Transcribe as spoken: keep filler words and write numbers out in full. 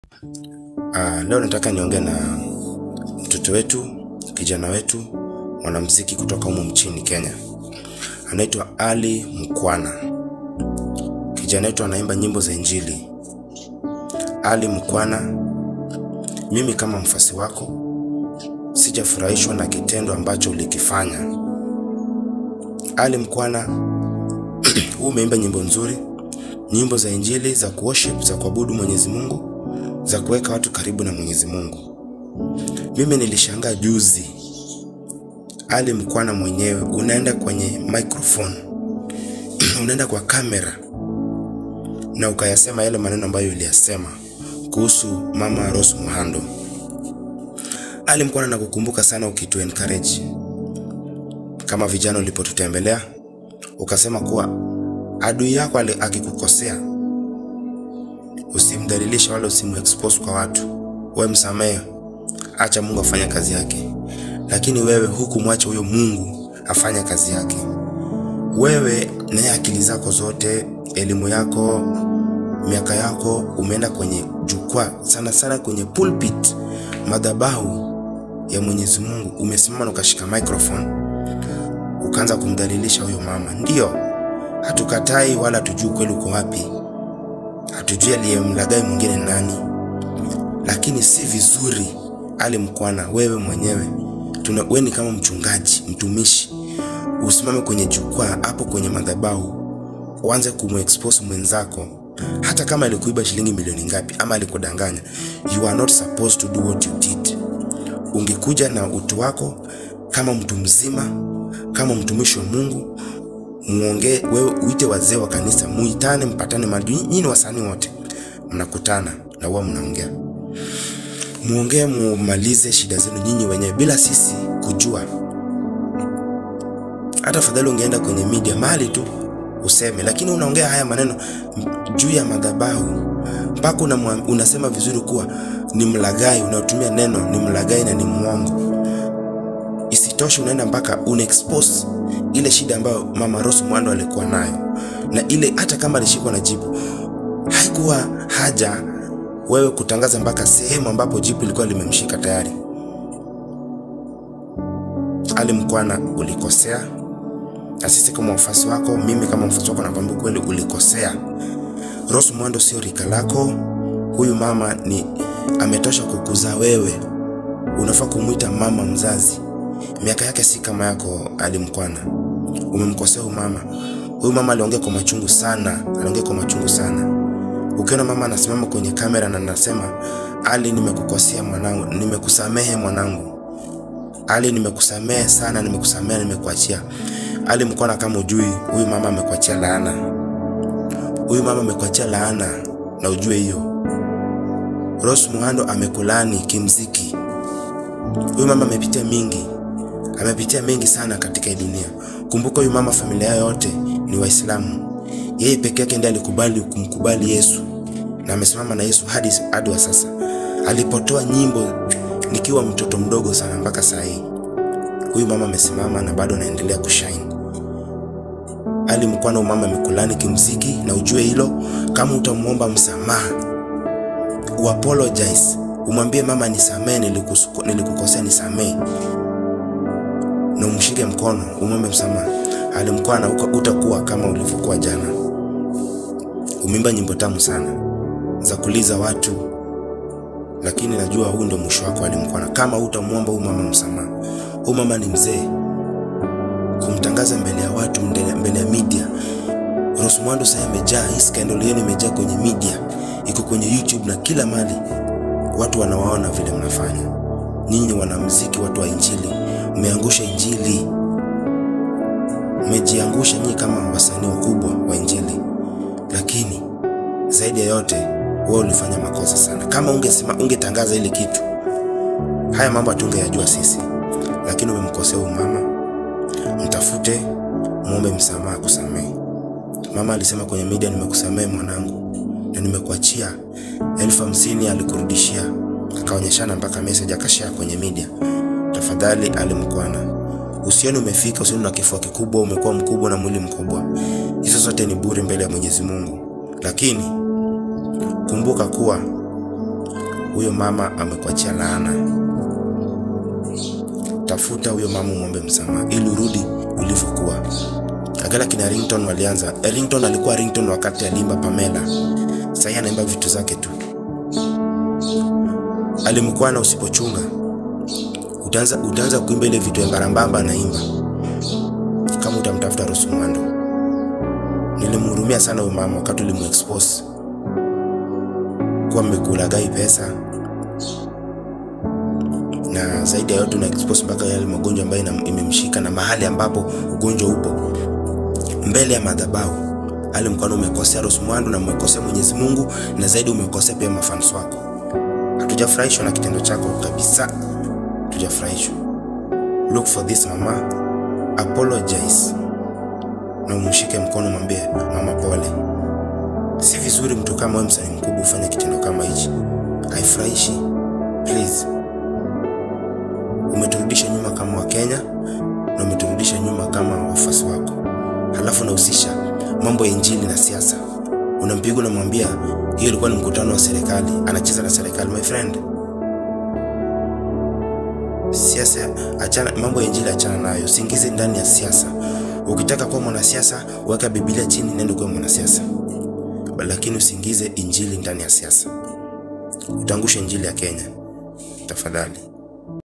Uh, leo nataka niongee na mtoto wetu, kijana wetu, mwanamuziki kutoka humu nchini Kenya. Anaitwa 𝐀𝐥𝐢 𝐌𝐮𝐤𝐡𝐰𝐚. Kijana wetu anaimba nyimbo za Injili. 𝐀𝐥𝐢 𝐌𝐮𝐤𝐡𝐰𝐚, mimi kama mfasi wako sijafurahishwa na kitendo ambacho ulikifanya. 𝐀𝐥𝐢 𝐌𝐮𝐤𝐡𝐰𝐚, umeimba nyimbo nzuri, nyimbo za Injili, za kuworship, za kuabudu Mwenyezi Mungu, za kuweka watu karibu na Mwenyezi Mungu. Mimi nilishangaa juzi, 𝐀𝐥𝐢 𝐌𝐮𝐤𝐡𝐰𝐚 mwenyewe unaenda kwenye microphone, unaenda kwa kamera na ukayasema yale maneno ambayo uliyasema kuhusu mama Rose Muhando. 𝐀𝐥𝐢 𝐌𝐮𝐤𝐡𝐰𝐚, nakukumbuka sana ukitu encourage kama vijana ulipotutembelea, ukasema kuwa adui yako akikukosea usimdhalilisha wala usimuexpose kwa watu, wewe msamehe, acha Mungu afanye kazi yake. Lakini wewe hukumwacha huyo Mungu afanye kazi yake. Wewe na akili zako zote, elimu yako, miaka yako, umeenda kwenye jukwaa, sana sana kwenye pulpit, madhabahu ya Mwenyezi Mungu, umesimama na ukashika microphone ukaanza kumdhalilisha huyo mama. Ndio, hatukatai wala tujui kweli uko wapi, hatujui aliyemlaghai mwingine nani, lakini si vizuri 𝐀𝐥𝐢 𝐌𝐮𝐤𝐡𝐰𝐚 wewe mwenyewe, tuna wewe ni kama mchungaji, mtumishi, usimame kwenye jukwaa hapo kwenye madhabahu uanze kumexpose mwenzako, hata kama alikuiba shilingi milioni ngapi ama alikudanganya. You are not supposed to do what you did. Ungekuja na utu wako kama mtu mzima, kama mtumishi wa Mungu, muongee, wewe uite wazee wa kanisa, muitane, mpatane mahali. Nyinyi wasanii wote mnakutana na wao mnaongea, muongee, mumalize shida zenu nyinyi wenyewe bila sisi kujua. Hata fadhali ungeenda kwenye media mahali tu useme, lakini unaongea haya maneno juu ya madhabahu, mpaka unasema vizuri kuwa ni mlaghai, unatumia neno ni mlaghai na ni muongo. Isitoshe unaenda mpaka unexpose ile shida ambayo mama Rose Muhando alikuwa nayo, na ile hata kama alishikwa na jipu, haikuwa haja wewe kutangaza mpaka sehemu ambapo jipu lilikuwa limemshika tayari. 𝐀𝐥𝐢 𝐌𝐮𝐤𝐡𝐰𝐚, ulikosea, na sisi kama mfasi wako, mimi kama mfasi wako nakwambia kweli ulikosea. Rose Muhando sio rika lako. Huyu mama ni ametosha kukuzaa wewe, unafaa kumuita mama mzazi. Miaka yake si kama yako 𝐀𝐥𝐢 𝐌𝐮𝐤𝐡𝐰𝐚. Umemkosea huyu mama. Huyu mama aliongea kwa machungu sana, aliongea kwa machungu sana. Ukiona mama anasimama kwenye kamera na anasema, 𝐀𝐥𝐢 nimekukosea mwanangu, nimekusamehe mwanangu, 𝐀𝐥𝐢 nimekusamehe sana, nimekusamehe, nimekuachia. 𝐀𝐥𝐢 𝐌𝐮𝐤𝐡𝐰𝐚 mkono kama ujui, huyu mama amekuachia laana. Huyu mama amekuachia laana na ujue hiyo. Rose Muhando amekulani kimziki. Huyu mama amepitia mingi, amepitia mengi sana katika hii dunia. Kumbuka huyu mama familia yote ni Waislamu. Yeye pekee yake ndiye alikubali kumkubali Yesu na amesimama na Yesu hadi hadi wa sasa. Alipotoa nyimbo nikiwa mtoto mdogo sana mpaka saa hii, huyu mama amesimama na bado anaendelea kushine. 𝐀𝐥𝐢 𝐌𝐮𝐤𝐡𝐰𝐚 mama amekulani kimziki, na ujue hilo. Kama utamuomba msamaha, uapologize, umwambie mama nisamee, nilikukosea, nisamee, na umshike mkono, umwombe msamaha, 𝐀𝐥𝐢 𝐌𝐮𝐤𝐡𝐰𝐚 utakuwa kama ulivyokuwa jana. Umeimba nyimbo tamu sana za kuliza watu, lakini najua huu ndio mwisho wako 𝐀𝐥𝐢 𝐌𝐮𝐤𝐡𝐰𝐚. Kama huyu mama mama msamaha, huyu mama ni mzee, kumtangaza mbele ya watu, mbele ya media. Rose Muhando sasa imejaa, hii scandal yenu imejaa kwenye media, iko kwenye YouTube na kila mahali. Watu wanawaona vile mnafanya. Nyinyi wanamuziki, watu wa Injili, mmeangusha Injili. Mmejiangusha nyinyi kama wasanii wakubwa wa Injili. Lakini zaidi ya yote, wewe ulifanya makosa sana. Kama ungesema, ungetangaza ile kitu, haya mambo tungeyajua sisi. Lakini umemkosea huyu mama. Mtafute, muombe msamaha, kusamehe. Mama alisema kwenye media, nimekusamehe mwanangu na nimekuachia elfu hamsini, alikurudishia. Akaonyeshana mpaka message akashare kwenye media. Tafadhali 𝐀𝐥𝐢 𝐌𝐮𝐤𝐡𝐰𝐚, usione umefika, usione na kifua kikubwa, umekuwa mkubwa na mwili mkubwa. Hizo zote ni bure mbele ya Mwenyezi Mungu. Lakini kumbuka kuwa huyo mama amekuachia laana. Tafuta huyo mama muombe msamaha ili urudi ulivyokuwa. Agala kina Ringtone walianza. Ringtone alikuwa Ringtone wakati alimba Pamela. Sasa anaimba vitu zake tu. Alimkuwa na usipochunga. Utaanza utaanza kuimba ile vitu ya barambamba anaimba. Kama utamtafuta Rose Muhando. Nilimhurumia sana huyo mama wakati ulimuexpose kwa mmekulagai pesa. Na zaidi ya yote na expose mpaka yale magonjwa ambayo imemshika na mahali ambapo ugonjwa upo. Mbele ya madhabahu alimkuwa umekosea Rose Muhando na umekosea Mwenyezi Mungu na zaidi umekosea pia mafans wako. Hatujafurahishwa na kitendo chako kabisa. Hatujafurahishwa. Look for this mama. Apologize. Na umshike mkono mwambie mama pole. Si vizuri mtu kama wewe msanii mkubwa ufanye kitendo kama hichi. Haifurahishi. Please. Umeturudisha nyuma kama wa Kenya na umeturudisha nyuma kama wafasi wako. Halafu unahusisha mambo ya injili na siasa. Unampiga unamwambia hiyo ilikuwa ni mkutano wa serikali, anacheza na serikali. My friend, siasa achana, mambo ya injili achana nayo, usiingize ndani ya siasa. Ukitaka kuwa mwanasiasa weka Biblia chini, nenda kuwa mwanasiasa, lakini usiingize injili ndani ya siasa. Utangusha injili ya Kenya tafadhali.